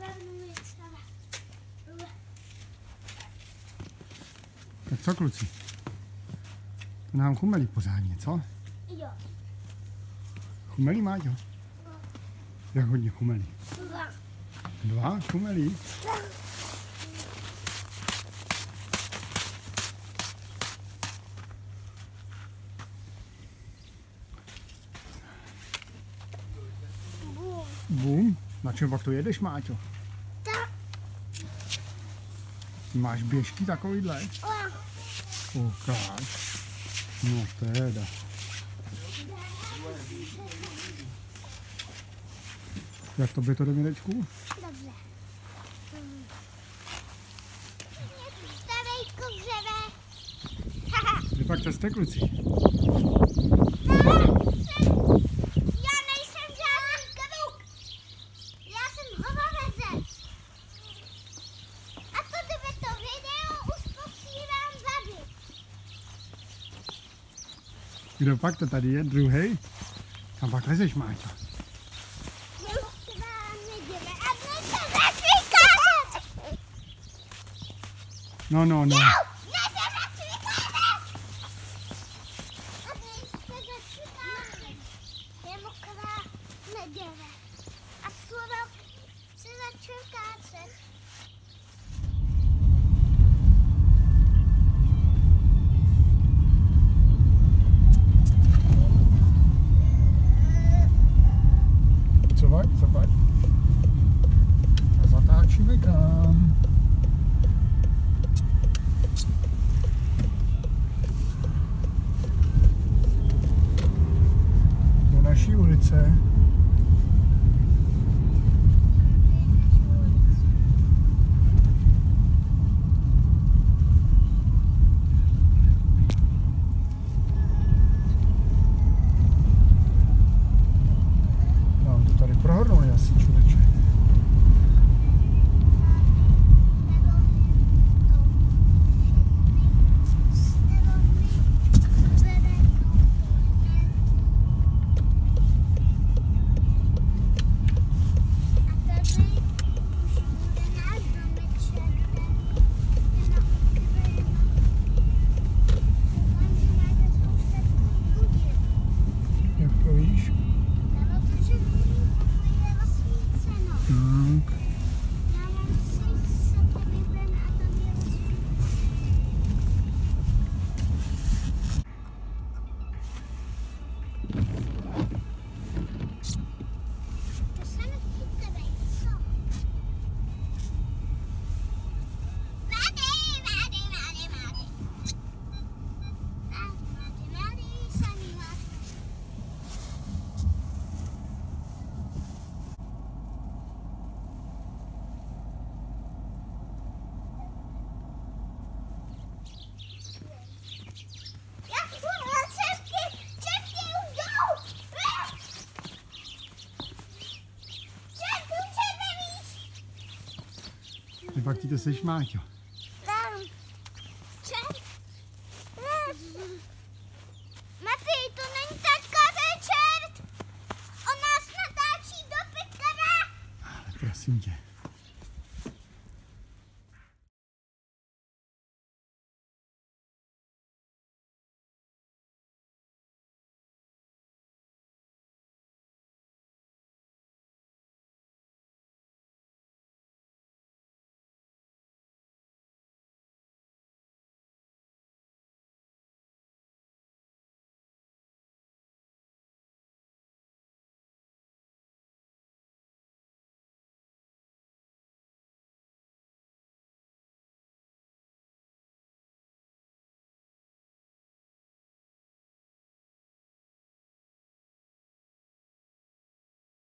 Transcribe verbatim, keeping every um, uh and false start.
Tak co, kluci? To nám chumelí pořádně, co? Jo. Chumelí, Máťo? No. Jak hodně chumelí? Dva. Dva chumelí? Bum. Bum. Na čem pak to jedeš, Máťo? Tak. Máš běžky takovýhle? Ukáž. No teda. Jak to by to jde, Mirečku? Dobře. Hmm. Stavej kuřeve. Vy pak to jste, kluci. Já nejsem žádný kavouk. Já jsem hovorezec. A to kdyby to video už posílám tady. Kdo pak to tady je? Druhej? Kam pak lezeš, Máťo? No, no, no. A Slovak se začal kácet. Co pak, co pak? A zatáčíme kam? Do naší ulice. Prohodnou asi, člověče. Jak to víš? Ty pak ti to seš, Máťo. Matej, to není taťka, to je čert! On nás natáčí do pytle! Ale prosím tě.